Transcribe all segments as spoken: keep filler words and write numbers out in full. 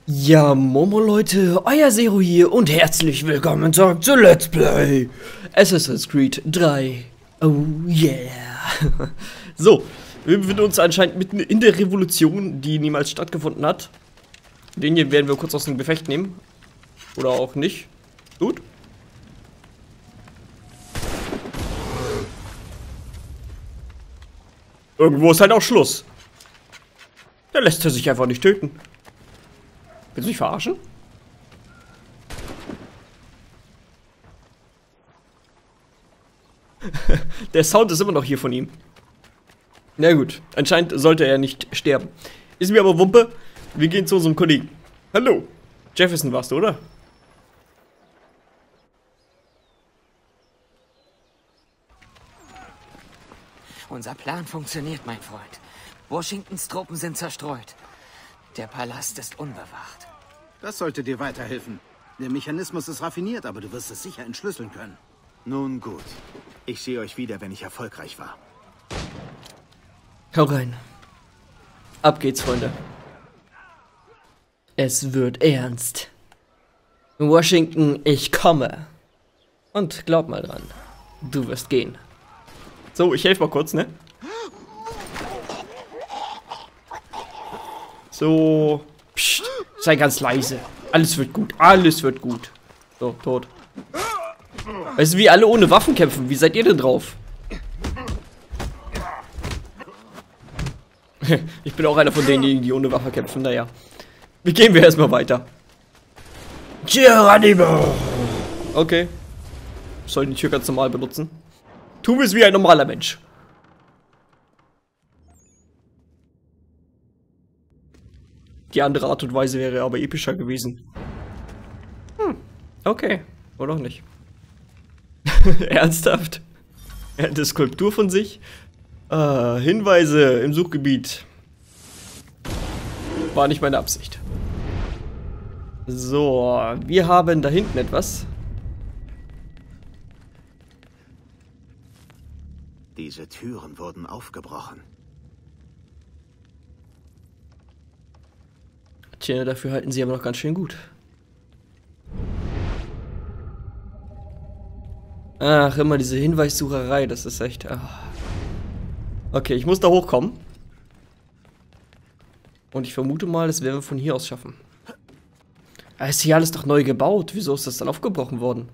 Ja, Momo Leute, euer Zero hier und herzlich willkommen zurück zu Let's Play Assassin's Creed drei. Oh yeah. So, wir befinden uns anscheinend mitten in der Revolution, die niemals stattgefunden hat. Den hier werden wir kurz aus dem Gefecht nehmen. Oder auch nicht. Gut. Irgendwo ist halt auch Schluss. Da lässt er sich einfach nicht töten. Willst du mich verarschen? Der Sound ist immer noch hier von ihm. Na gut, anscheinend sollte er nicht sterben. Ist mir aber Wumpe. Wir gehen zu unserem Kollegen. Hallo. Jefferson warst du, oder? Unser Plan funktioniert, mein Freund. Washingtons Truppen sind zerstreut. Der Palast ist unbewacht. Das sollte dir weiterhelfen. Der Mechanismus ist raffiniert, aber du wirst es sicher entschlüsseln können. Nun gut. Ich sehe euch wieder, wenn ich erfolgreich war. Hau rein. Ab geht's, Freunde. Es wird ernst. Washington, ich komme. Und glaub mal dran, du wirst gehen. So, ich helfe mal kurz, ne? So. Psst, sei ganz leise. Alles wird gut. Alles wird gut. So, tot. Weißt du, wie alle ohne Waffen kämpfen? Wie seid ihr denn drauf? Ich bin auch einer von denjenigen, die ohne Waffe kämpfen. Naja. Wie gehen wir erstmal weiter? Geronimo! Okay. Ich soll die Tür ganz normal benutzen. Tun wir es wie ein normaler Mensch. Die andere Art und Weise wäre aber epischer gewesen. Hm, okay. Oder auch nicht. Ernsthaft? Er hat eine Skulptur von sich. Ah, Hinweise im Suchgebiet. War nicht meine Absicht. So, wir haben da hinten etwas. Diese Türen wurden aufgebrochen. Tja, dafür halten sie aber noch ganz schön gut. Ach, immer diese Hinweissucherei, das ist echt... Ach. Okay, ich muss da hochkommen. Und ich vermute mal, das werden wir von hier aus schaffen. Aber ist hier alles doch neu gebaut. Wieso ist das dann aufgebrochen worden?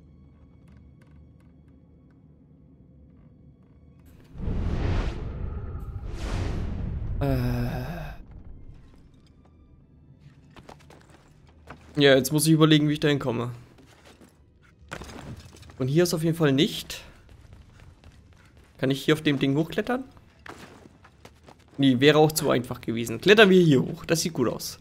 Äh... Ja, jetzt muss ich überlegen, wie ich da hinkomme. Von hier ist auf jeden Fall nicht. Kann ich hier auf dem Ding hochklettern? Nee, wäre auch zu einfach gewesen. Klettern wir hier hoch. Das sieht gut aus.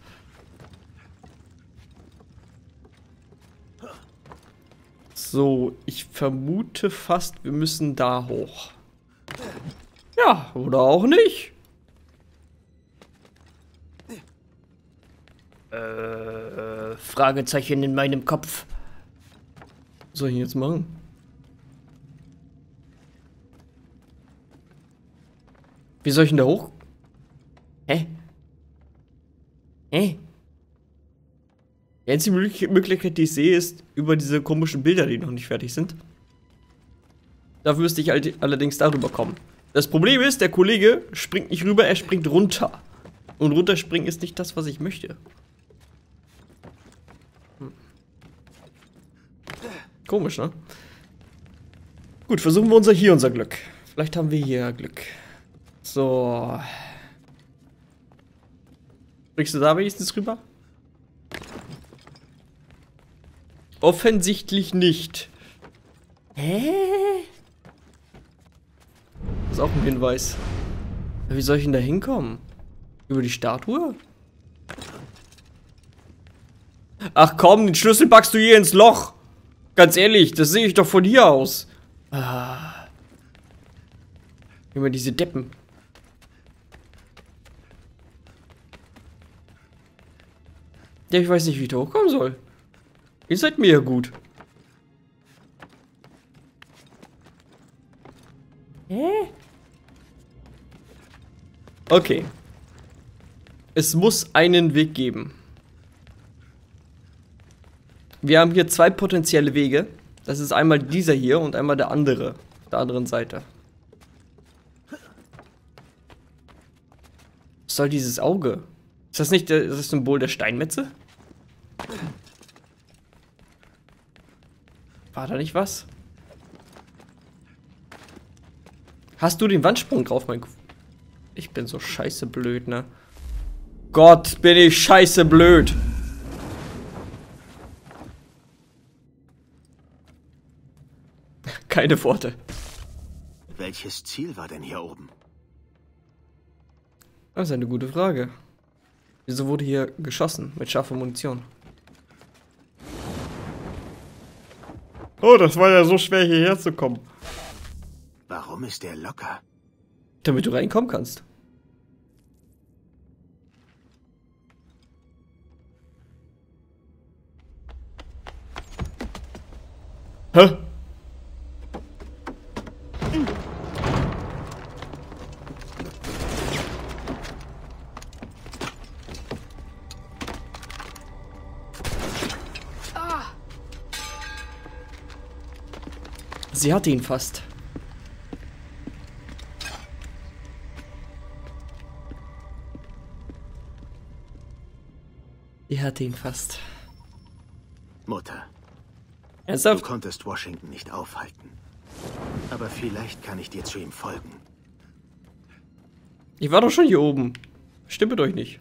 So, ich vermute fast, wir müssen da hoch. Ja, oder auch nicht. Äh, Fragezeichen in meinem Kopf. Was soll ich jetzt machen? Wie soll ich denn da hoch? Hä? Hä? Die einzige Möglichkeit, die ich sehe, ist über diese komischen Bilder, die noch nicht fertig sind. Dafür müsste ich allerdings darüber kommen. Das Problem ist, der Kollege springt nicht rüber, er springt runter. Und runterspringen ist nicht das, was ich möchte. Komisch, ne? Gut, versuchen wir unser hier unser Glück. Vielleicht haben wir hier Glück. So. Springst du da wenigstens rüber? Offensichtlich nicht. Hä? Das ist auch ein Hinweis. Wie soll ich denn da hinkommen? Über die Statue? Ach komm, den Schlüssel packst du hier ins Loch. Ganz ehrlich, das sehe ich doch von hier aus. Ah. Immer diese Deppen. Ja, ich weiß nicht, wie ich da hochkommen soll. Ihr seid mir ja gut. Hä? Okay. Es muss einen Weg geben. Wir haben hier zwei potenzielle Wege. Das ist einmal dieser hier und einmal der andere. Auf der anderen Seite. Was soll dieses Auge? Ist das nicht der, das Symbol der Steinmetze? War da nicht was? Hast du den Wandsprung drauf, mein... Ich bin so scheiße blöd, ne? Gott, bin ich scheiße blöd. Keine Worte. Welches Ziel war denn hier oben? Das ist eine gute Frage. Wieso wurde hier geschossen mit scharfer Munition? Oh, das war ja so schwer hierher zu kommen. Warum ist der locker? Damit du reinkommen kannst. Hä? Sie hatte ihn fast. Sie hatte ihn fast. Mutter. Ernsthaft? Du konntest Washington nicht aufhalten. Aber vielleicht kann ich dir zu ihm folgen. Ich war doch schon hier oben. Stimmt euch nicht.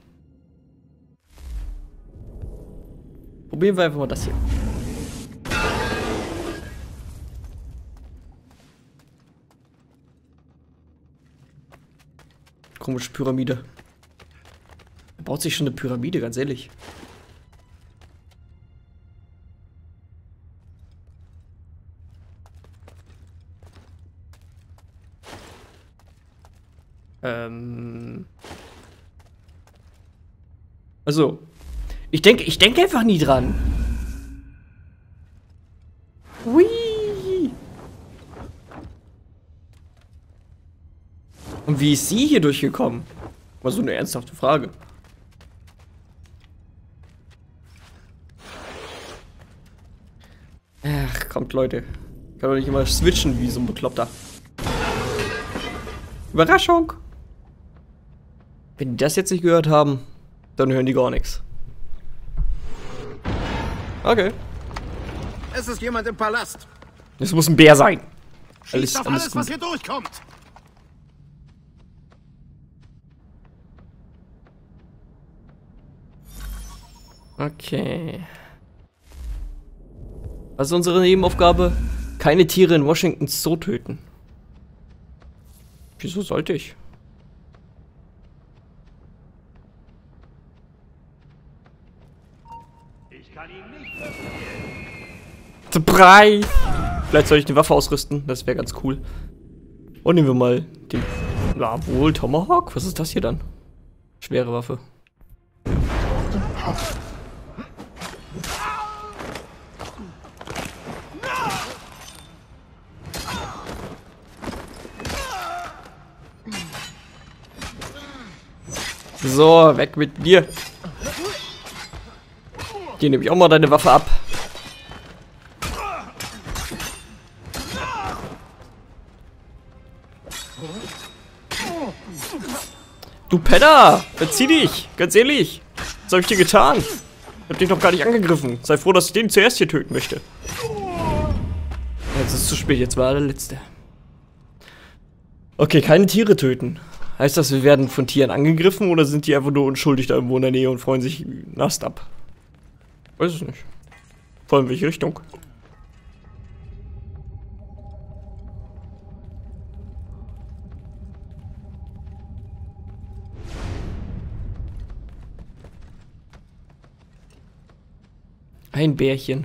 Probieren wir einfach mal das hier. Komische Pyramide. Er baut sich schon eine Pyramide, ganz ehrlich. Ähm. Also. Ich denke, ich denke einfach nie dran. Hui. Und wie ist sie hier durchgekommen? War so eine ernsthafte Frage. Ach, kommt Leute. Ich kann doch nicht immer switchen wie so ein Bekloppter. Überraschung! Wenn die das jetzt nicht gehört haben, dann hören die gar nichts. Okay. Es ist jemand im Palast. Das muss ein Bär sein. Schießt Alles, auf alles alles, gut. was hier durchkommt. Okay. Was ist unsere Nebenaufgabe? Keine Tiere in Washingtons Zoo töten. Wieso sollte ich? Ich kann ihn nicht befehlen. Surprise! Vielleicht soll ich eine Waffe ausrüsten, das wäre ganz cool. Und nehmen wir mal den... Ja, wohl, Tomahawk? Was ist das hier dann? Schwere Waffe. So, weg mit dir. Hier nehme ich auch mal deine Waffe ab. Du Penner! Verzieh dich! Ganz ehrlich! Was habe ich dir getan? Ich hab dich noch gar nicht angegriffen. Sei froh, dass ich den zuerst hier töten möchte. Jetzt ist es zu spät, jetzt war der letzte. Okay, keine Tiere töten. Heißt das, wir werden von Tieren angegriffen oder sind die einfach nur unschuldig da irgendwo in der Nähe und freuen sich Nast ab? Weiß es nicht. Vor allem in welche Richtung? Ein Bärchen.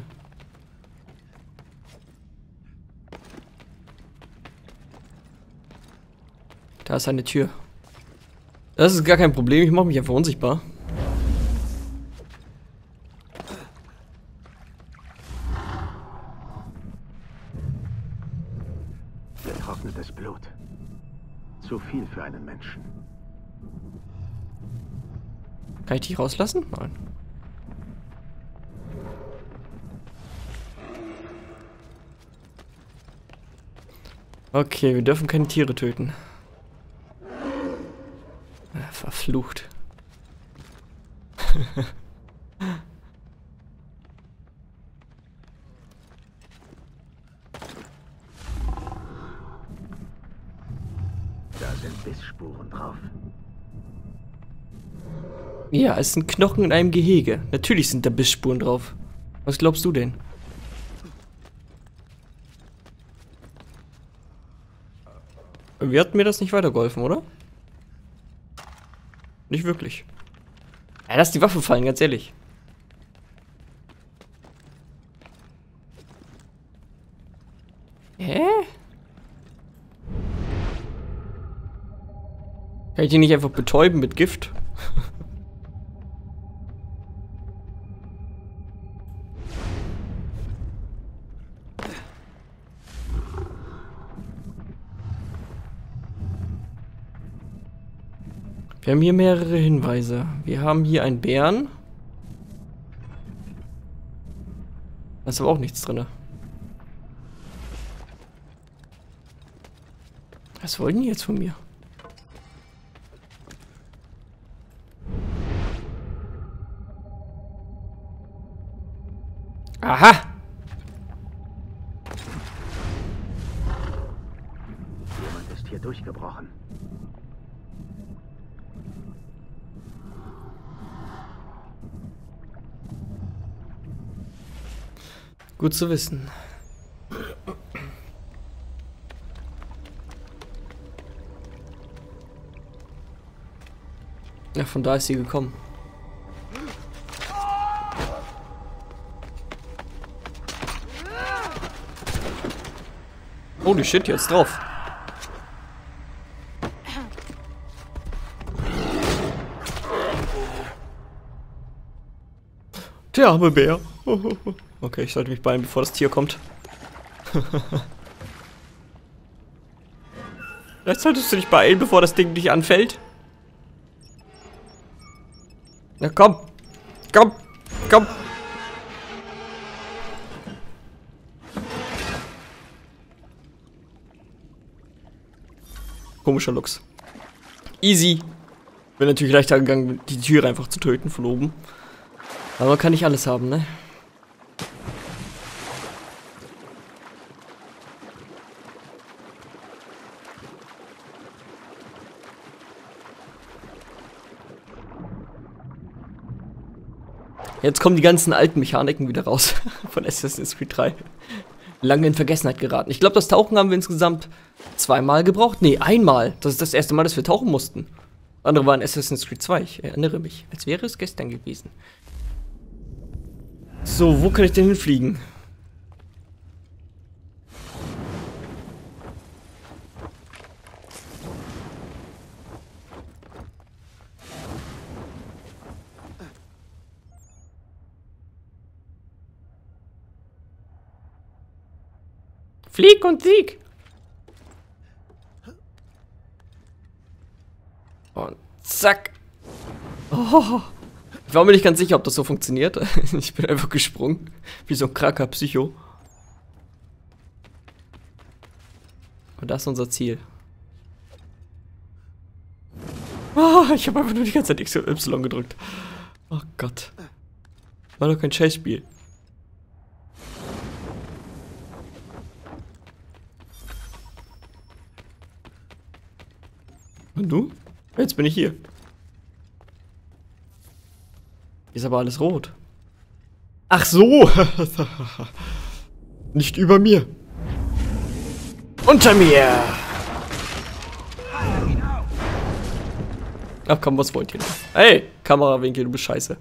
Da ist eine Tür. Das ist gar kein Problem, ich mache mich einfach unsichtbar. Getrocknetes Blut. Zu viel für einen Menschen. Kann ich dich rauslassen? Nein. Okay, wir dürfen keine Tiere töten. Ah, verflucht. Da sind Bissspuren drauf. Ja, es sind Knochen in einem Gehege. Natürlich sind da Bissspuren drauf. Was glaubst du denn? Wir hatten mir das nicht weitergeholfen, oder? Nicht wirklich. Ja, lass die Waffe fallen, ganz ehrlich. Hä? Kann ich die nicht einfach betäuben mit Gift? Wir haben hier mehrere Hinweise. Wir haben hier einen Bären. Da ist aber auch nichts drin. Was wollen die jetzt von mir? Aha! Jemand ist hier durchgebrochen. Gut zu wissen. Ja, von da ist sie gekommen. Holy shit, jetzt drauf. Der arme Bär. Okay, ich sollte mich beeilen, bevor das Tier kommt. Vielleicht solltest du dich beeilen, bevor das Ding dich anfällt. Na komm. Komm. Komm. Komischer Lux. Easy. Wäre natürlich leichter gegangen, die Tiere einfach zu töten von oben. Aber man kann nicht alles haben, ne? Jetzt kommen die ganzen alten Mechaniken wieder raus von Assassin's Creed drei. Lange in Vergessenheit geraten. Ich glaube, das Tauchen haben wir insgesamt zweimal gebraucht. Nee, einmal. Das ist das erste Mal, dass wir tauchen mussten. Andere waren Assassin's Creed zwei. Ich erinnere mich. Als wäre es gestern gewesen. So, wo kann ich denn hinfliegen? Flieg und sieg! Und zack! Oh. Ich war mir nicht ganz sicher, ob das so funktioniert. Ich bin einfach gesprungen. Wie so ein kranker Psycho. Und das ist unser Ziel. Oh, ich habe einfach nur die ganze Zeit X und Y gedrückt. Oh Gott. War doch kein Chase-Spiel. Und du? Jetzt bin ich hier. Ist aber alles rot. Ach so! Nicht über mir. Unter mir! Ach komm, was wollt ihr denn? Hey, Kamerawinkel, du bist scheiße.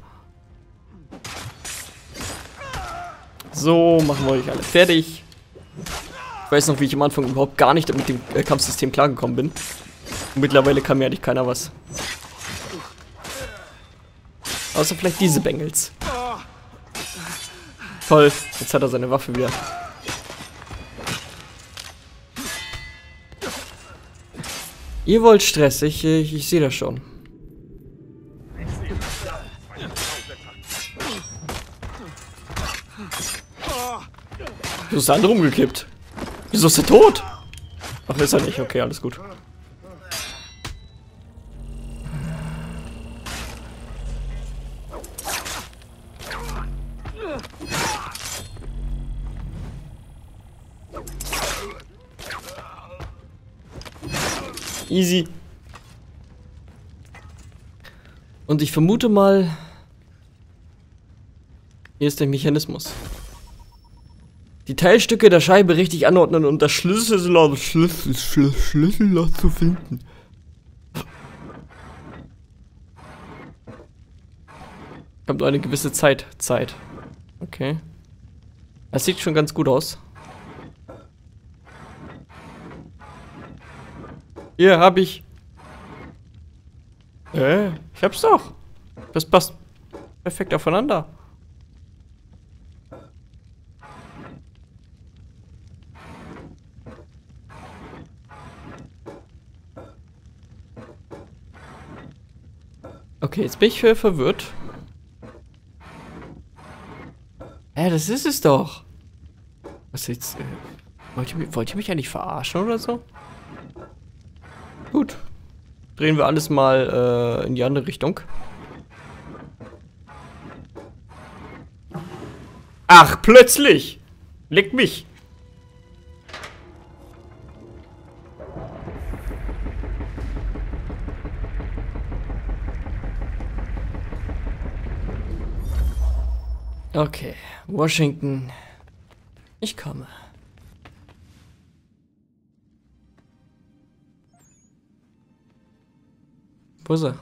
So, machen wir euch alle fertig. Ich weiß noch, wie ich am Anfang überhaupt gar nicht mit dem äh, Kampfsystem klargekommen bin. Und mittlerweile kann mir eigentlich keiner was. Außer vielleicht diese Bengels. Toll, jetzt hat er seine Waffe wieder. Ihr wollt Stress, ich, ich, ich sehe das schon. Wieso ist der andere umgekippt? Wieso ist er tot? Ach, ist er nicht. Okay, alles gut. Easy. Und ich vermute mal, hier ist der Mechanismus. Die Teilstücke der Scheibe richtig anordnen und das Schlüsselloch Schlüssel, Schlüssel, Schlüsselloch zu finden. Ich habe nur eine gewisse Zeit. Zeit. Okay. Das sieht schon ganz gut aus. Hier habe ich. Äh, ich hab's doch. Das passt perfekt aufeinander. Okay, jetzt bin ich äh, verwirrt. Ja, das ist es doch. Was jetzt? Äh, wollt ihr, wollt ihr mich eigentlich verarschen oder so? Gut. Drehen wir alles mal äh, in die andere Richtung. Ach, plötzlich! Leck mich! Okay, Washington. Ich komme. Wo ist er?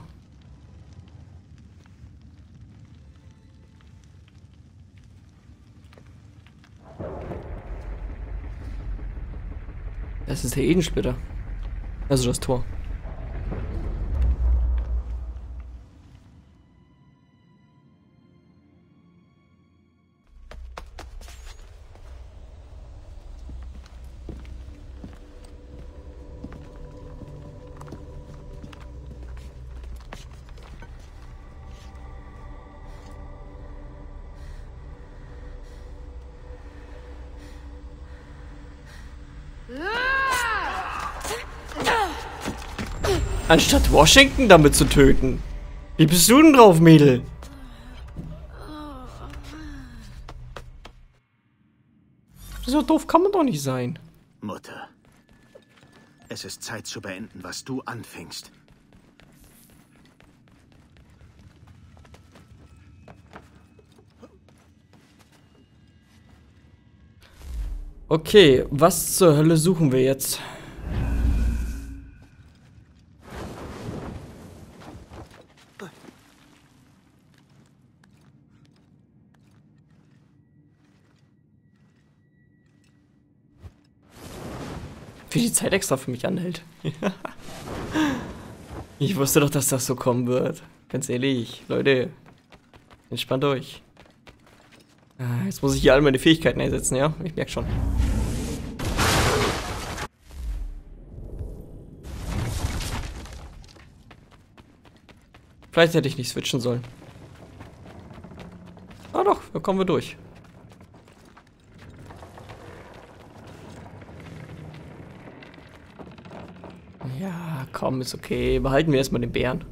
Das ist der Edensplitter. Also das Tor. Anstatt Washington damit zu töten. Wie bist du denn drauf, Mädel? So doof kann man doch nicht sein. Mutter, es ist Zeit zu beenden, was du anfängst. Okay, was zur Hölle suchen wir jetzt? Wie die Zeit extra für mich anhält. Ich wusste doch, dass das so kommen wird. Ganz ehrlich, Leute. Entspannt euch. Jetzt muss ich hier alle meine Fähigkeiten einsetzen, ja? Ich merke schon. Vielleicht hätte ich nicht switchen sollen. Ah doch, da kommen wir durch. Ja, komm, ist okay. Behalten wir erstmal den Bären.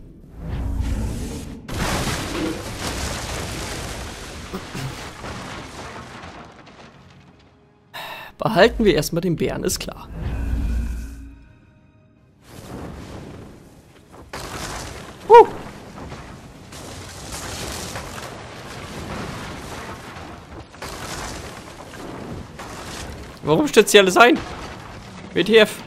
Behalten wir erstmal den Bären, ist klar. Uh. Warum stellt sie alles ein? W T F.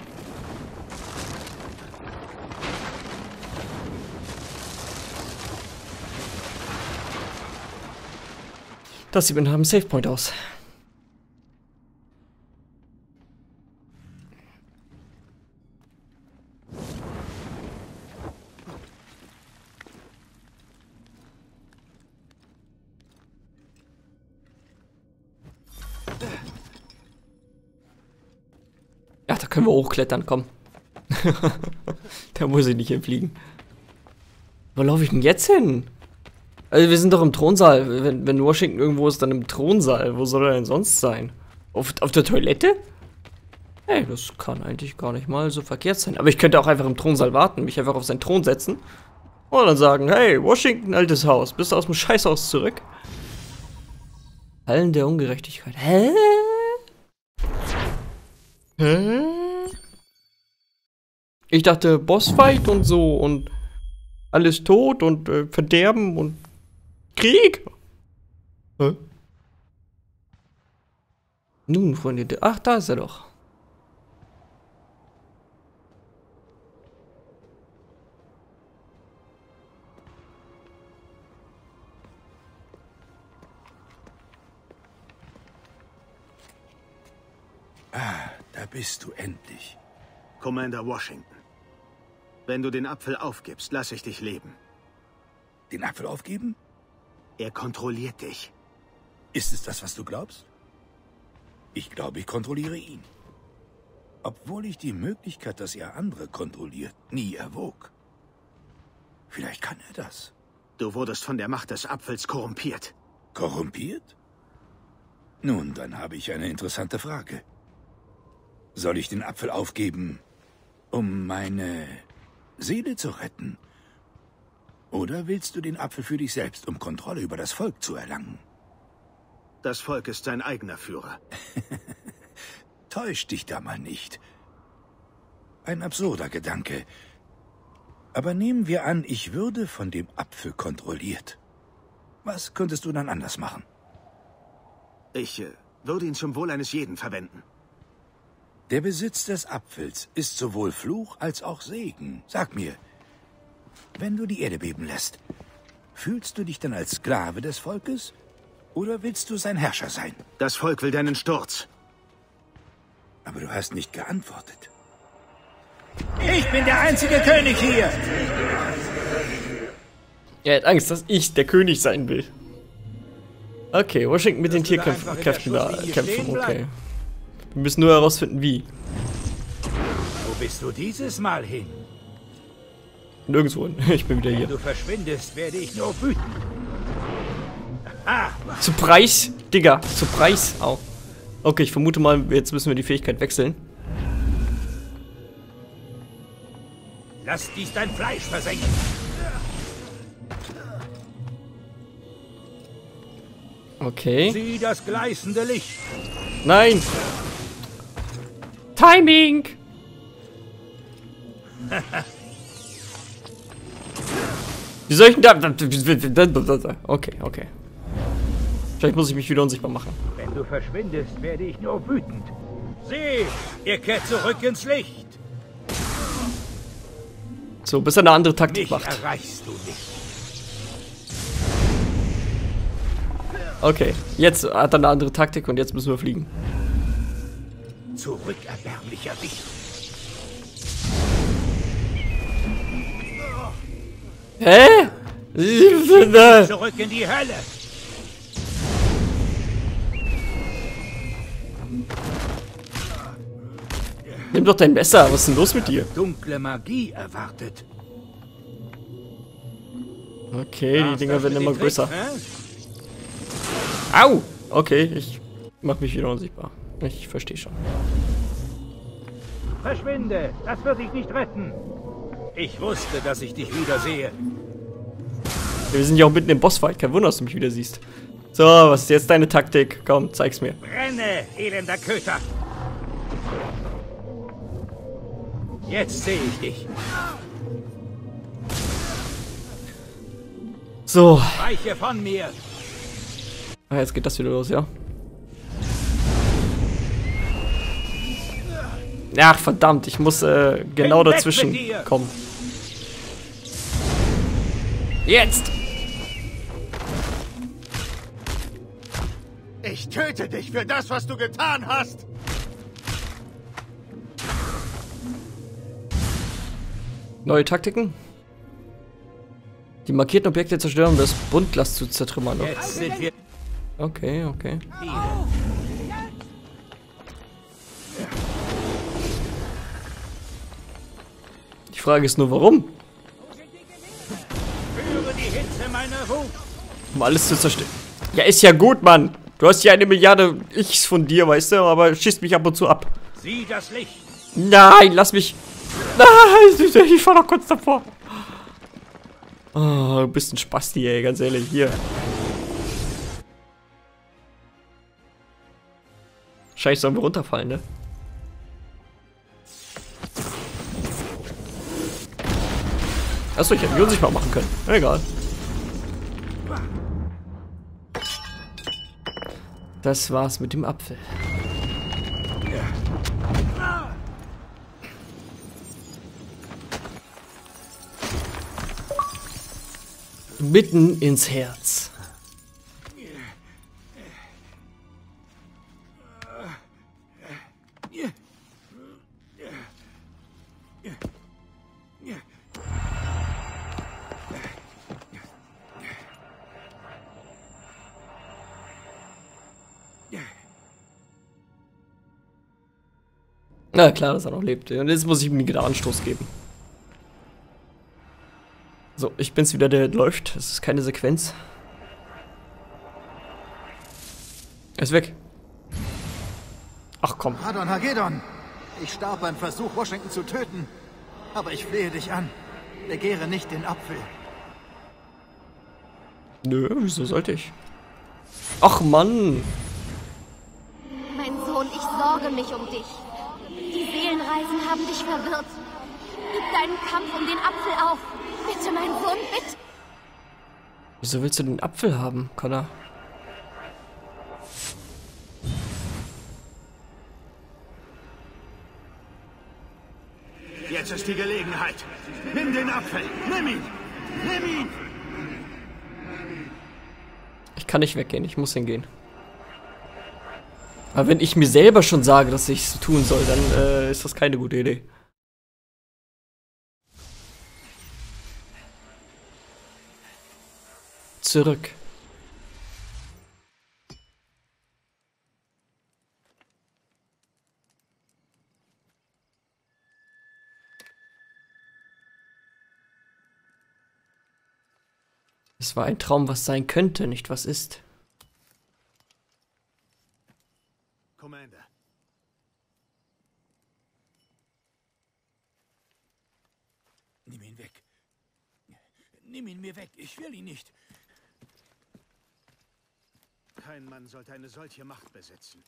Das sieht nach einem Save Point aus. Ja, da können wir hochklettern, komm. Da muss ich nicht hinfliegen. Wo laufe ich denn jetzt hin? Also wir sind doch im Thronsaal. Wenn, wenn Washington irgendwo ist, dann im Thronsaal. Wo soll er denn sonst sein? Auf, auf der Toilette? Hey, das kann eigentlich gar nicht mal so verkehrt sein. Aber ich könnte auch einfach im Thronsaal warten, mich einfach auf seinen Thron setzen und dann sagen, hey, Washington, altes Haus, bist du aus dem Scheißhaus zurück? Hallen der Ungerechtigkeit. Hä? Hä? Ich dachte, Bossfight und so und alles tot und äh, Verderben und Krieg. Hä? Nun, Freunde, ach, da ist er doch. Ah, da bist du endlich. Commander Washington. Wenn du den Apfel aufgibst, lasse ich dich leben. Den Apfel aufgeben? Er kontrolliert dich. Ist es das, was du glaubst? Ich glaube, ich kontrolliere ihn. Obwohl ich die Möglichkeit, dass er andere kontrolliert, nie erwog. Vielleicht kann er das. Du wurdest von der Macht des Apfels korrumpiert. Korrumpiert? Nun, dann habe ich eine interessante Frage. Soll ich den Apfel aufgeben, um meine Seele zu retten? Oder willst du den Apfel für dich selbst, um Kontrolle über das Volk zu erlangen? Das Volk ist sein eigener Führer. Täusch dich da mal nicht. Ein absurder Gedanke. Aber nehmen wir an, ich würde von dem Apfel kontrolliert. Was könntest du dann anders machen? Ich äh, würde ihn zum Wohl eines jeden verwenden. Der Besitz des Apfels ist sowohl Fluch als auch Segen. Sag mir, wenn du die Erde beben lässt, fühlst du dich dann als Sklave des Volkes oder willst du sein Herrscher sein? Das Volk will deinen Sturz. Aber du hast nicht geantwortet. Ich bin der einzige König hier! Er hat Angst, dass ich der König sein will. Okay, Washington mit den Tierkräften da kämpfen, okay. Wir müssen nur herausfinden, wie. Wo bist du dieses Mal hin? Nirgendwo hin. Ich bin wieder hier. Wenn du verschwindest, werde ich nur wütend. Ah. Zu Preis? Digga, zu Preis. Au. Okay, ich vermute mal, jetzt müssen wir die Fähigkeit wechseln. Lass dies dein Fleisch versenken. Okay. Sieh das gleißende Licht. Nein! Timing! Wie soll ich denn da... Okay, okay. Vielleicht muss ich mich wieder unsichtbar machen. Wenn du verschwindest, werde ich nur wütend. Sieh, ihr kehrt zurück ins Licht. So, bis er eine andere Taktik Mich macht. erreichst du nicht. Okay, jetzt hat er eine andere Taktik und jetzt müssen wir fliegen. Zurück, erbärmlicher Wicht. Hä? Zurück in die Hölle. Nimm doch dein Messer, was ist denn los mit dir? Dunkle Magie erwartet. Okay, die Dinger werden immer größer. Hä? Au! Okay, ich mach mich wieder unsichtbar. Ich verstehe schon. Verschwinde, das wird dich nicht retten. Ich wusste, dass ich dich wiedersehe. Wir sind ja auch mitten im Bossfight, kein Wunder, dass du mich wieder siehst. So, was ist jetzt deine Taktik? Komm, zeig's mir. Brenne, elender Köter. Jetzt sehe ich dich. So. Weiche von mir. Ah, jetzt geht das wieder los, ja? Ach, verdammt, ich muss äh, genau Bin weg dazwischen mit dir. kommen. Jetzt! Ich töte dich für das, was du getan hast. Neue Taktiken? Die markierten Objekte zerstören, um das Buntglas zu zertrümmern. Jetzt sind wir Okay, okay. Die Frage ist nur, warum? Führe die Hitze meiner Wut. Um alles zu zerstören. Ja, ist ja gut, Mann. Du hast ja eine Milliarde Ichs von dir, weißt du, aber schießt mich ab und zu ab. Sieh das Licht. Nein, lass mich. Nein, ich war noch kurz davor. Oh, du bist ein Spasti, ey, ganz ehrlich. Hier. Scheiße, sollen wir runterfallen, ne? Achso, ich hätte mich unsichtbar machen können. Egal. Das war's mit dem Apfel. Mitten ins Herz. Na klar, dass er noch lebt. Und jetzt muss ich ihm wieder Anstoß geben. So, ich bin's wieder, der läuft. Das ist keine Sequenz. Er ist weg. Ach komm. Hadon Hagedon! Ich starb beim Versuch, Washington zu töten. Aber ich flehe dich an. Begehre nicht den Apfel. Nö, wieso sollte ich? Ach Mann! Mein Sohn, ich sorge mich um dich. Die Seelenreisen haben dich verwirrt. Gib deinen Kampf um den Apfel auf. Bitte, mein Sohn, bitte. Wieso willst du den Apfel haben, Connor? Jetzt ist die Gelegenheit. Nimm den Apfel. Nimm ihn. Nimm ihn. Ich kann nicht weggehen, ich muss hingehen. Aber wenn ich mir selber schon sage, dass ich es tun soll, dann äh, ist das keine gute Idee. Zurück. Es war ein Traum, was sein könnte, nicht was ist. Commander. Nimm ihn weg. Nimm ihn mir weg. Ich will ihn nicht. Kein Mann sollte eine solche Macht besitzen.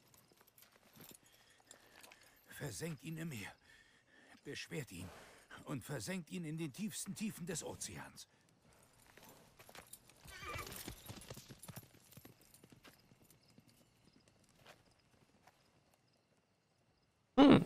Versenkt ihn im Meer. Beschwert ihn. Und versenkt ihn in den tiefsten Tiefen des Ozeans. Hm.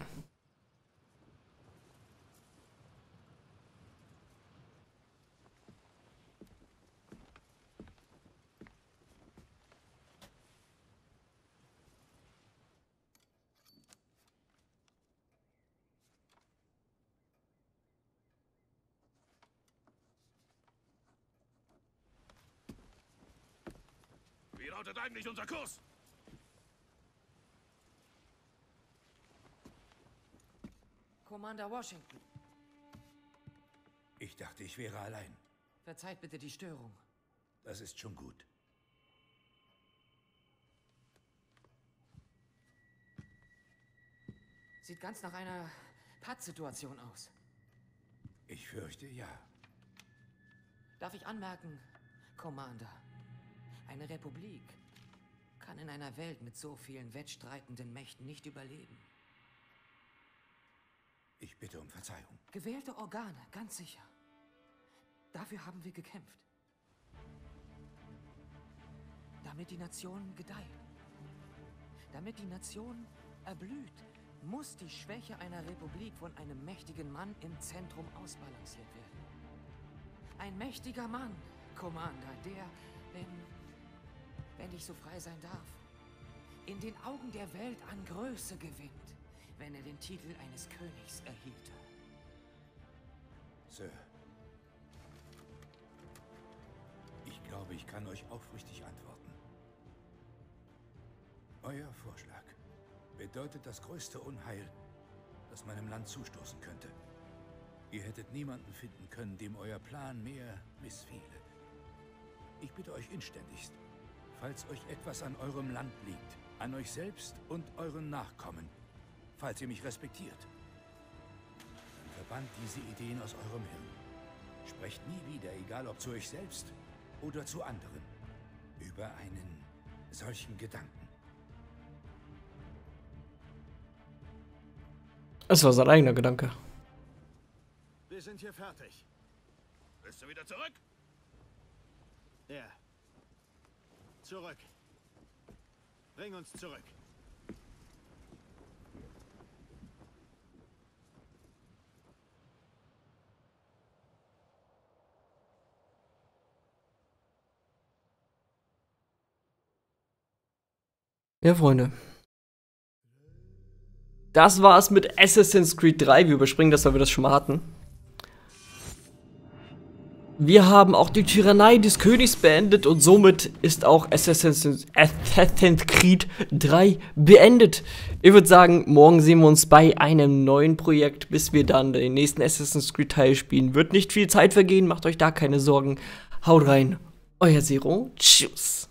Wie lautet eigentlich unser Kurs? Commander Washington, Ich dachte, ich wäre allein. verzeiht bitte die Störung. Das ist schon gut. Sieht ganz nach einer Pattsituation aus. Ich fürchte, ja. Darf ich anmerken, Commander, eine Republik kann in einer Welt mit so vielen wettstreitenden Mächten nicht überleben. Ich bitte um Verzeihung. Gewählte Organe, ganz sicher. Dafür haben wir gekämpft. Damit die Nation gedeiht. Damit die Nation erblüht, muss die Schwäche einer Republik von einem mächtigen Mann im Zentrum ausbalanciert werden. Ein mächtiger Mann, Commander, der, wenn, wenn ich so frei sein darf, in den Augen der Welt an Größe gewinnt, wenn er den Titel eines Königs erhielte. Sir. Ich glaube, ich kann euch aufrichtig antworten. Euer Vorschlag bedeutet das größte Unheil, das meinem Land zustoßen könnte. Ihr hättet niemanden finden können, dem euer Plan mehr missfiele. Ich bitte euch inständigst, falls euch etwas an eurem Land liegt, an euch selbst und euren Nachkommen, falls ihr mich respektiert. Dann verbannt diese Ideen aus eurem Hirn. Sprecht nie wieder, egal ob zu euch selbst oder zu anderen, über einen solchen Gedanken. Es war sein eigener Gedanke. Wir sind hier fertig. Bist du wieder zurück? Ja. Zurück. Bring uns zurück. Ja, Freunde. Das war's mit Assassin's Creed drei. Wir überspringen das, weil wir das schon mal hatten. Wir haben auch die Tyrannei des Königs beendet und somit ist auch Assassin's, Assassin's Creed drei beendet. Ich würde sagen, morgen sehen wir uns bei einem neuen Projekt, bis wir dann den nächsten Assassin's Creed Teil spielen. Wird nicht viel Zeit vergehen, macht euch da keine Sorgen. Haut rein, euer Zero. Tschüss.